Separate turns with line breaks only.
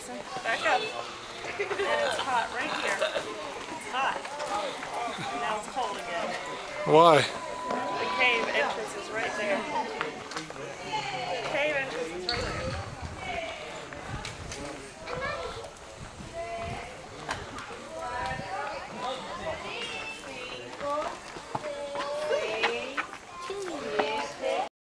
Jason. Back up. And it's hot right here. It's hot. And now it's cold again.
Why?